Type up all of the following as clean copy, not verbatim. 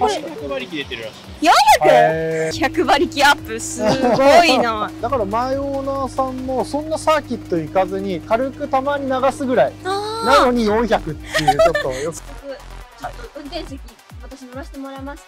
これ100馬力出てるらしい。 400?100 馬力アップ、すごいな。 だから前オーナーさんもそんなサーキット行かずに軽くたまに流すぐらいなのに400っていうちょっとよく運転席私乗らせてもらいました。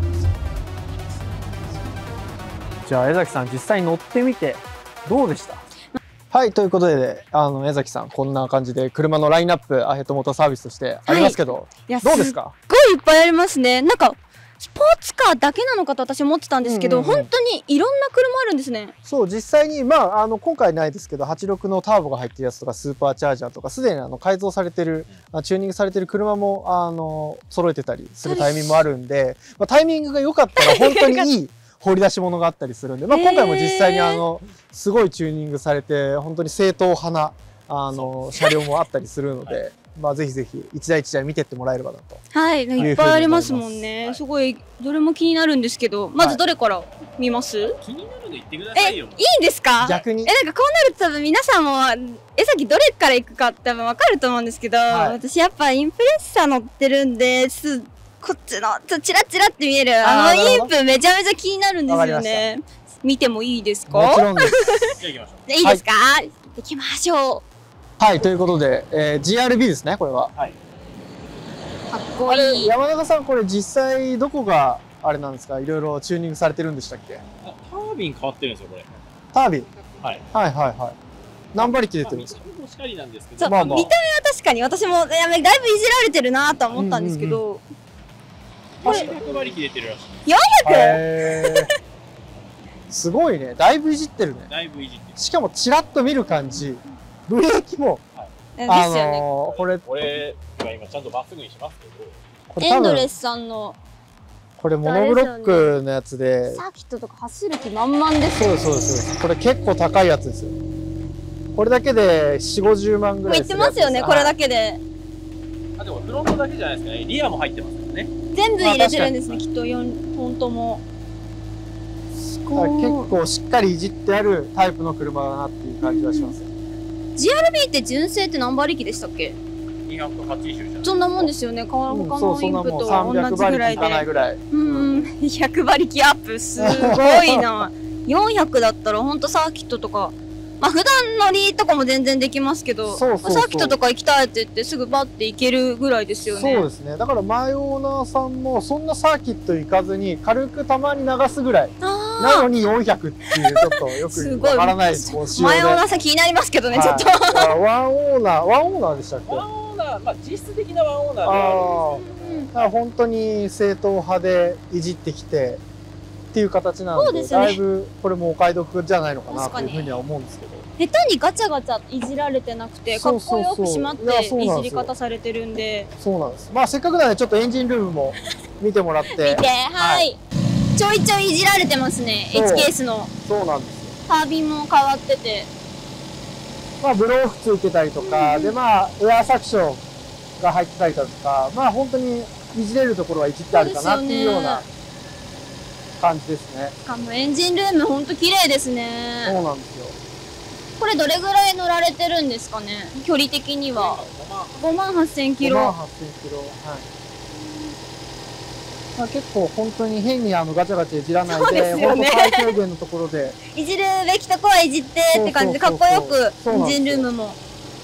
じゃあ江崎さん実際に乗ってみてどうでした？はい、ということで、江崎さん、こんな感じで車のラインナップ、アヘッドモーターサービスとしてありますけど、どうですか？ すっごいいっぱいありますね。なんか、スポーツカーだけなのかと私思ってたんですけど、本当にいろんな車あるんですね。 そう、実際に、今回ないですけど、86のターボが入ってるやつとか、スーパーチャージャーとか、すでに改造されてる、チューニングされてる車も、揃えてたりするタイミングもあるんで、タイミングが良かったら本当にいい掘り出し物があったりするんで、今回も実際にすごいチューニングされて、本当に正統派な、車両もあったりするので、ぜひぜひ一台一台見てってもらえればなと。 はい、いっぱいありますもんね。すごい、どれも気になるんですけど、まずどれから見ます？ 気になるの言ってくださいよ。 いいんですか？ 逆に。 なんかこうなると多分皆さんも、江崎どれから行くか多分わかると思うんですけど、私やっぱインプレッサー乗ってるんで、こっちの、チラチラって見える、インプめちゃめちゃ気になるんですよね。見てもいいですか？ もちろんです。 じゃあ行きましょう。 いいですか？行きましょう。 はい、ということで、GRB ですね、これは。はい。 かっこいい。 山中さん、これ実際どこがあれなんですか？いろいろチューニングされてるんでしたっけ？ タービン変わってるんですよ、これ。 タービン。 はい。 はいはいはい。何馬力出てるんですか？ もしかりなんですけど。 見た目は確かに私もだいぶいじられてるなとは思ったんですけど。 100馬力出てるらしい。 400？ すごいね。だいぶいじってるね。 だいぶいじってる。 しかもチラッと見る感じ。ブレーキも。 これは今ちゃんとまっすぐにしますけど。 エンドレスさんの。 これモノブロックのやつで。 サーキットとか走る気満々ですよ。そうです。これ結構高いやつですよ。これだけで4、50万ぐらいするやつです。 いってますよね、これだけで。 でもフロントだけじゃないですかね。リアも入ってますからね。 全部入れてるんですね、きっと4本とも。 結構しっかりいじってあるタイプの車だなっていう感じがします。 GRB って純正って何馬力でしたっけ ？280じゃない。 そんなもんですよね。他のインプと同じぐらいで。100馬力アップ、すごいな。400だったら本当サーキットとか、普段乗りとかも全然できますけど、サーキットとか行きたいって言ってすぐバッて行けるぐらいですよね。 そうですね。だから前オーナーさんもそんなサーキット行かずに軽くたまに流すぐらいなのに400っていうちょっとよくわからない仕様で。 前オーナーさん気になりますけどね、ちょっと。 ワンオーナーでしたっけ？ ワンオーナー、実質的なワンオーナーではあるんですけど。 だから本当に正統派でいじってきてっていう形なので、だいぶこれもお買い得じゃないのかなというふうには思うんですけど。 下手にガチャガチャいじられてなくて、かっこよくしまっていじり方されてるんで。 そうなんです。せっかくなのでちょっとエンジンルームも見てもらって。 見て、はい。ちょいちょいいじられてますね、H ケースの。 そうなんですよ。 タービンも変わってて。 ブローフついてたりとか、でエアーサクションが入ってたりだとか、本当にいじれるところはいじってあるかなっていうような感じですね。 しかもエンジンルーム本当綺麗ですね。 そうなんですよ。 これどれぐらい乗られてるんですかね、距離的には。58000キロ。 58000キロ。はい。結構本当に変にガチャガチャいじらないで、本当最低限のところで。 いじるべきとこはいじってって感じで、かっこよくエンジンルームも。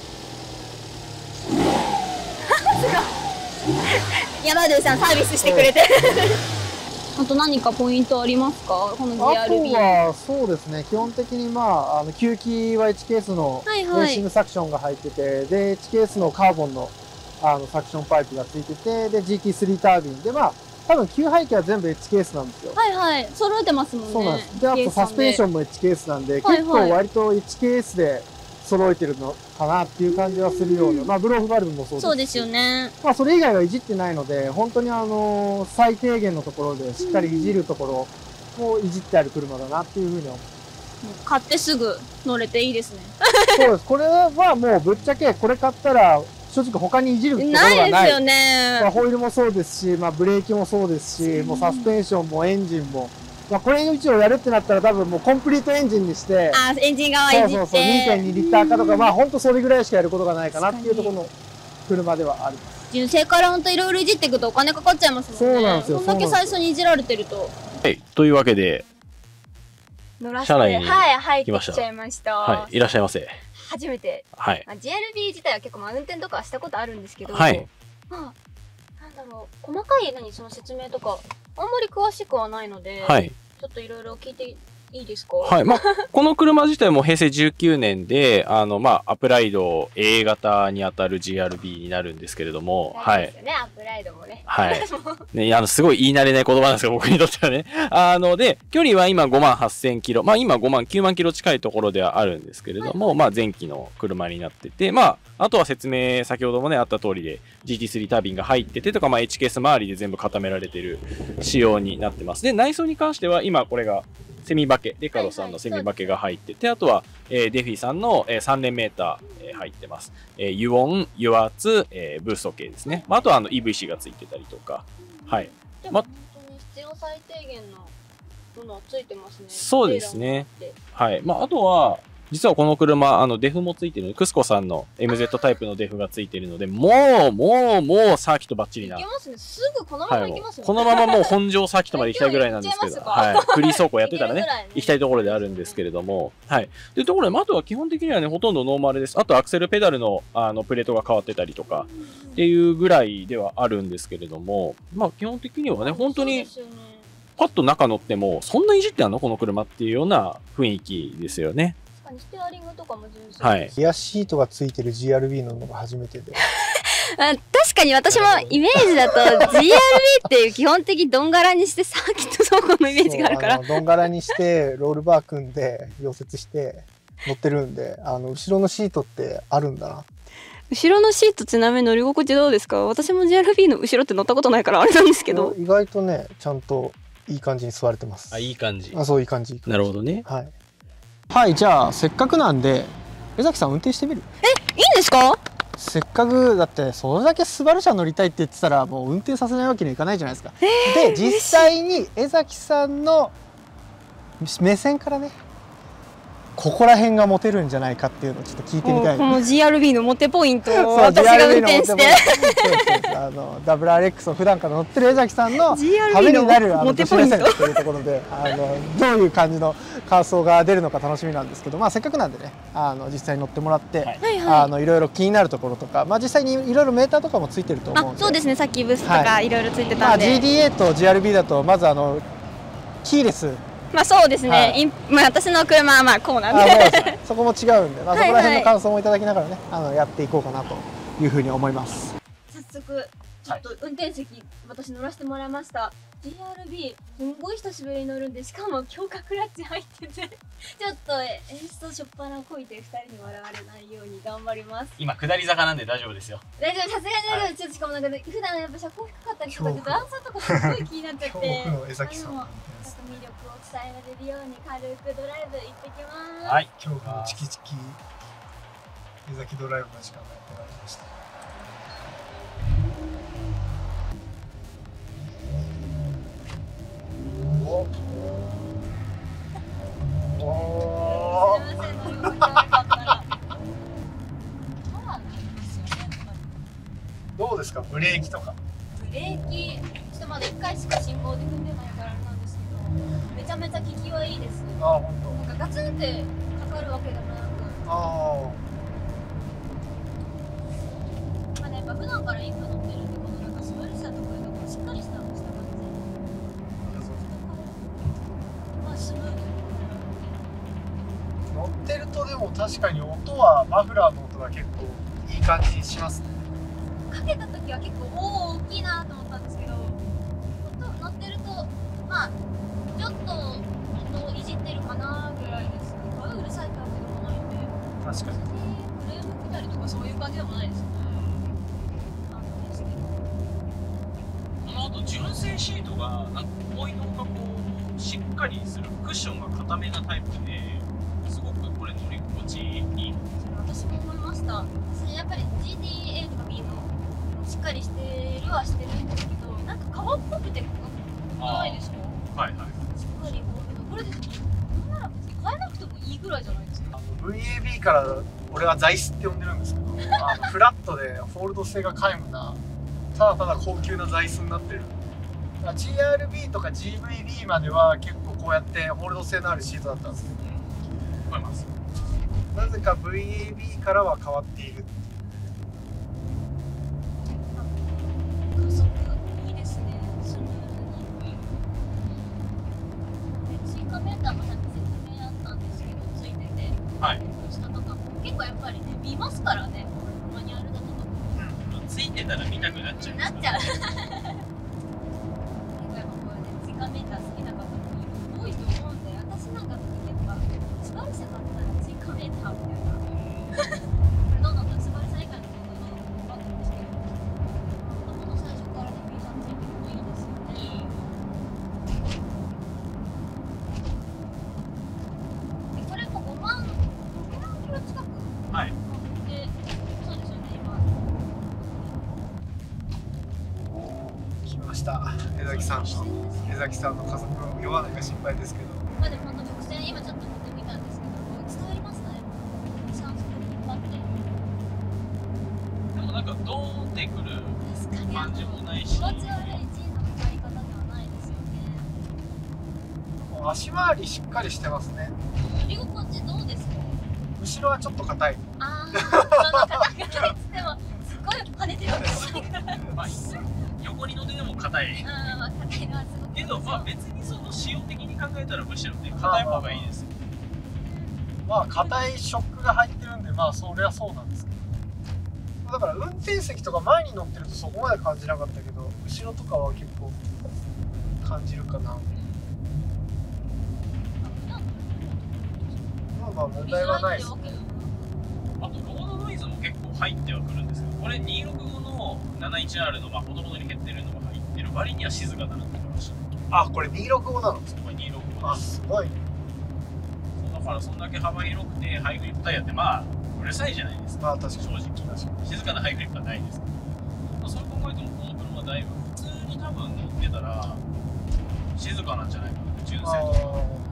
山田さんサービスしてくれて。あと何かポイントありますか、この GRB。 あとはそうですね、基本的に吸気は H ケースのレーシングサクションが入ってて、で H ケースのカーボンのサクションパイプがついてて、で GT3 タービンで多分吸排気は全部 H ケースなんですよ。 はいはい、揃えてますもんね。 そうなんです。であとサスペンションも H ケースなんで、結構割と H ケースで揃えてるのかなっていう感じはするような、ブローフバルブもそうですし。 そうですよね。 それ以外はいじってないので、本当に最低限のところでしっかりいじるところをいじってある車だなっていうふうに思う。 買ってすぐ乗れていいですね。 そうです。これはもうぶっちゃけこれ買ったら正直他にいじるところがない。 ないですよね。 ホイールもそうですし、ブレーキもそうですし、もうサスペンションもエンジンも。これ以上やるってなったら多分もうコンプリートエンジンにして、 エンジン側いじって。 2.2 リッターかとか、本当それぐらいしかやることがないかなっていうところの車ではあります。 純正からほんといろいろいじっていくとお金かかっちゃいますもんね。 そうなんですよ。 こんだけ最初にいじられてると。 はい。というわけで、 乗らせて、 車内に入ってきちゃいました。 はい。いらっしゃいませ。 初めて。 はい。 GRB 自体は結構運転とかしたことあるんですけど、 はい。 なんだろう、細かいその説明とか、あんまり詳しくはないので、 はい。 ちょっといろいろ聞いていいですか？ はい。まあ、この車自体も平成19年で、まあ、アップライド A 型に当たる GRB になるんですけれども、はい。 ですよね、アップライドもね。 はい。ね、すごい言い慣れない言葉なんですけど、僕にとってはね。で、距離は今58,000キロ。まあ、今9万キロ近いところではあるんですけれども、まあ、前期の車になってて、まあ、あとは説明、先ほどもね、あった通りで、GT3 タービンが入っててとか、まあ、HKS 周りで全部固められてる仕様になってます。で、内装に関しては、今、これが、セミバケ、デカロさんのセミバケが入ってて、あとは、デフィさんの、3連メーター、入ってます。油温、油圧、ブースト系ですね。まあ、あとはEVC がついてたりとか。はい。 でも本当に必要最低限のものはついてますね。 そうですね。はい。まあ、あとは、実はこの車、デフもついてるので、クスコさんの MZ タイプのデフがついてるので、もうサーキットバッチリな。 いけますね。すぐこのままいけますね。 このままもう本庄サーキットまで行きたいぐらいなんですけど、はい。フリー走行やってたらね、行きたいところであるんですけれども、はい。というところで、あとは基本的にはね、ほとんどノーマルです。あとアクセルペダルの、プレートが変わってたりとか、っていうぐらいではあるんですけれども、まあ基本的にはね、本当に、パッと中乗っても、そんないじってあんのこの車っていうような雰囲気ですよね。 ステアリングとかも純正。 はい。 リアシートがついてる GRB ののが初めてで。 確かに私もイメージだと GRB っていう基本的ドンガラにしてサーキット走行のイメージがあるから。 ドンガラにしてロールバー組んで溶接して乗ってるんで、後ろのシートってあるんだな。 後ろのシートちなみに乗り心地どうですか？私も GRB の後ろって乗ったことないからあれなんですけど。 意外とね、ちゃんといい感じに座れてます。 あ、いい感じ。 そういい感じ。 なるほどね。 はい。はい、じゃあせっかくなんで江崎さん運転してみる？ いいんですか？ せっかくだってそれだけスバル車乗りたいって言ってたらもう運転させないわけにはいかないじゃないですか。で実際に江崎さんの目線からね、ここら辺がモテるんじゃないかっていうのをちょっと聞いてみたい。 この GRB のモテポイントを私が運転して WRX を普段から乗ってる江崎さんのためになるモテポイントというところでどういう感じの感想が出るのか楽しみなんですけど、まあせっかくなんでね実際に乗ってもらって、はい、いろいろ気になるところとか、まあ実際にいろいろメーターとかもついてると思うんで。 そうですね、さっきブースとかいろいろついてたんで、 GDA と GRB だとまずキーレス。 まあそうですね、まあ私の車はまあこうなんでそこも違うんで、まあ、そこら辺の感想もいただきながらねやっていこうかなというふうに思います。 早速ちょっと運転席、私乗らせてもらいました。 GRB すんごい久しぶりに乗るんで、しかも強化クラッチ入っててちょっと演出しょっぱなこいて2人に笑われないように頑張ります。 今下り坂なんで大丈夫ですよ。 大丈夫、さすがに大丈夫。ちょっとしかもなんか普段やっぱ車高低かったりとかで段差とかすごい気になっちゃって、魅力を伝えられるように軽くドライブ行ってきます。 はい、 恐怖のチキチキ江崎ドライブの時間がやってまいりました。どうですか、ブレーキとか？ ブレーキちょっとまだ1回しか信号で踏んでないからあれなんですけど、めちゃめちゃ効きはいいです。 あ、本当。 なんかガツンってかかるわけでもなく、まだやっぱ普段からインプ乗ってるってことなんかスバル車とかでしっかりした感じ。まあスムーズ。 乗ってるとでも確かに音はマフラーの音が結構いい感じにしますね。 かけた時は結構大きいなと思ったんですけど、乗ってるとまあちょっと音をいじってるかなぐらいです。うるさいってわけでもないんで。 確かに。 フレーム下りとかそういう感じでもないですね。 あと純正シートがなんか重いのがこうしっかりするクッションが固めなタイプですごくこれ乗り心地いい。 私も思いました。やっぱり GTA とか B のしっかりしてるはしてるんですけど、なんか革っぽくてないですか？ はいはい。 しっかりこれでなんなら別に変えなくてもいいぐらいじゃないですか。 VAB から俺は座椅子って呼んでるんですけどフラットでフォールド性が皆無なただただ高級な座椅子になってる。GRB とか GVB までは結構こうやってホールド性のあるシートだったんですけど、 思います。 なぜか VAB からは変わっている。 加速いいですね。スムーズに。追加メーターもさっき説明あったんですけど、ついてて、 はい。 下とかも結構やっぱりね、見ますからね、マニュアルだとか。 ついてたら見たくなっちゃう。 なっちゃう。結構やっぱこうね、追加メーター好きな方も多いと思うんで、私なんかやっぱスバル車買ったら追加メーターみたいな。これどんどんスバル車以外のことが分かるんですけど、もともと最初からね、ビーザーついてるのいいですよね。それも6万キロ近く。 はい。 で、そうですよね、今。 来ました江崎さん。江崎さんの加速が弱ないか心配ですけど。 まあでも本当直線今ちょっと乗ってみたんですけど、伝わりますかね。2、3スプ引っ張って。 でもなんかドーンってくる確かに感じもないし。 気持ち悪い G の使い方ではないですよね。 足回りしっかりしてますね。 乗り心地どうですか。 後ろはちょっと硬い。 ああ、まあ硬いっつってもすごい跳ねてるわけじゃないから。 まあ横に乗ってでも硬い。 まあ硬いのはすごく。 けどまあ別にその使用的に考えたらむしろね硬い方がいいですよ。 まあ硬いショックが入ってるんで、まあそれはそうなんですけど、だから運転席とか前に乗ってるとそこまで感じなかったけど、後ろとかは結構感じるかな。まあまあ問題はないですね。 あとロードノイズも結構入ってはくるんですけど、これ265の 71R のほどほどに減ってるのが入ってる割には静かだなって思いました。 あ、これ265なの。 これ265 あ、すごい。 だからそんだけ幅広くてハイグリップタイヤってまあうるさいじゃないですか。 まあ確かに正直静かなハイグリップはないですけど、そう考えてもこの車だいぶ普通に多分乗ってたら静かなんじゃないかな。純正とか。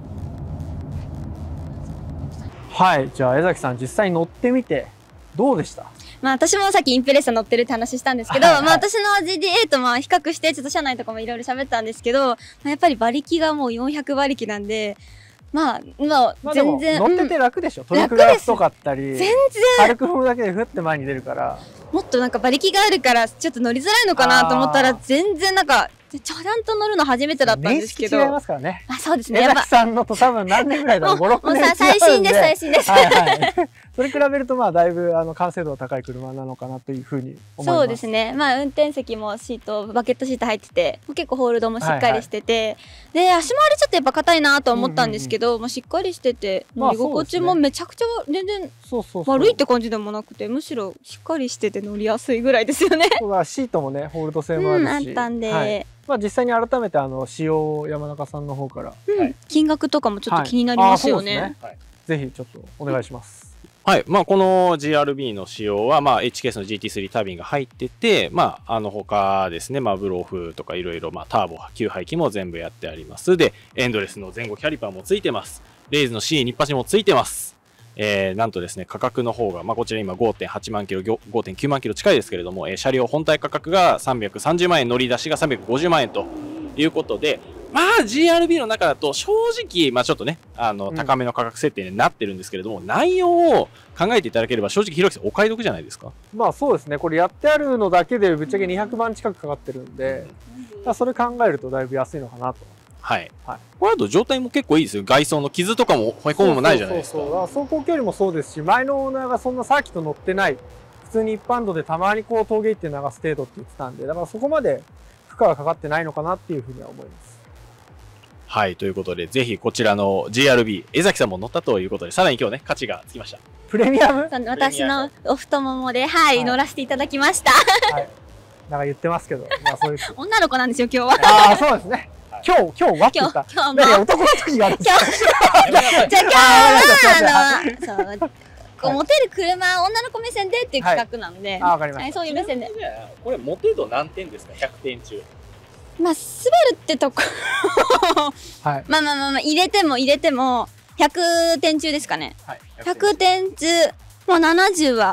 はい、じゃあ江崎さん実際に乗ってみてどうでした？ まあ私もさっきインプレッサ乗ってるって話したんですけど、まあ私の GDA とまあ比較してちょっと車内とかもいろいろ喋ったんですけど、やっぱり馬力がもう400馬力なんで、まあ全然乗ってて楽でしょ。トリクラ太かったり、 全然軽く踏むだけでふって前に出るから。 もっとなんか馬力があるからちょっと乗りづらいのかなと思ったら、全然なんかちゃんと乗るの初めてだったんですけど。 年式違いますからね。 あ、そうですね。 江崎さんのと多分何年ぐらいだろう、5、6年違うんで。 最新です、最新です。 はいはい。それ比べるとまあだいぶ完成度が高い車なのかなというふうに思います。 そうですね。まあ運転席もシート、バケットシート入ってて、結構ホールドもしっかりしてて、で足回りちょっとやっぱ硬いなと思ったんですけど、まあしっかりしてて、乗り心地もめちゃくちゃ全然悪いって感じでもなくて、むしろしっかりしてて乗りやすいぐらいですよね。 そうだ、シートもねホールド性もあるし、 あったんで。 まあ実際に改めて使用を山中さんの方から金額とかもちょっと気になりますよね。 ぜひちょっとお願いします。 はい、まあこの GRB の仕様はまあ HKS の GT3 タービンが入ってて、まあ他ですね、まあブローフとかいろいろまあターボ給排気も全部やってあります。でエンドレスの前後キャリパーもついてます。レイズの C ニッパチもついてます。なんとですね、価格の方が、まあ、こちら今 5.8 万キロ、5.9 万キロ近いですけれども、車両本体価格が330万円、乗り出しが350万円ということで、まあ GRB の中だと正直、まあちょっとね、高めの価格設定になってるんですけれども、内容を考えていただければ正直ひろきさんお買い得じゃないですか。 まあそうですね、これやってあるのだけでぶっちゃけ200万近くかかってるんで、それ考えるとだいぶ安いのかなと。 はい。これだと状態も結構いいですよ。外装の傷とかもへこむもないじゃないですか。 走行距離もそうですし、前のオーナーがそんなサーキット乗ってない、普通に一般道でたまにこう峠行って流す程度って言ってたんで、だからそこまで負荷がかかってないのかなっていうふうには思います。 はい、ということで、ぜひこちらの GRB、江崎さんも乗ったということで、さらに今日ね、価値がつきました。 プレミアム？ 私のお太ももで、はい、乗らせていただきました。 はい。なんか言ってますけど、まあそういう。 女の子なんですよ、今日は。 ああ、そうですね。今日はって言った。 今日も。男の時があるんですか？ じゃあ今日は、そう、モテる車、女の子目線でっていう企画なんで、 わかりました。 そういう目線で。 これ、モテ度何点ですか？ 100 点中。 まあ、滑るってとこ。まあ入れても100点中ですかね。100点中、もう70は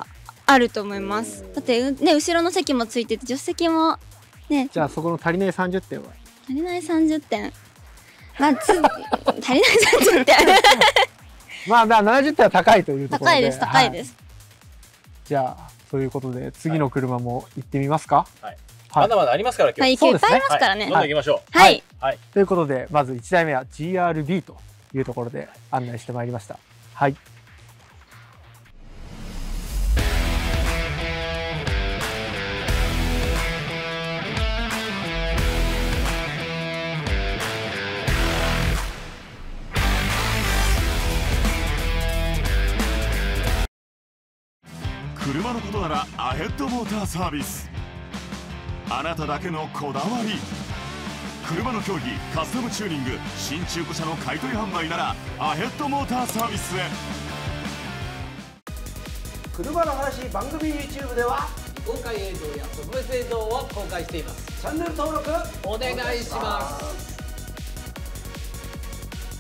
あると思います。だってね、後ろの席もついてて助手席もね。 じゃあそこの足りない30点は？ 足りない30点。まあ足りない30点。 まあ70点は高いというところで。 高いです高いです。 じゃあということで次の車も行ってみますか。 はい。まだまだありますから今日。 いっぱいありますからね。 どんどん行きましょう。 はい。 ということでまず1台目は GRB というところで案内してまいりました。はい。 車のことならアヘッドモーターサービス。あなただけのこだわり、車の競技カスタムチューニング、新中古車の買取販売ならアヘッドモーターサービスへ。 車の話番組 YouTube では公開映像や特別映像を公開しています。 チャンネル登録お願いします。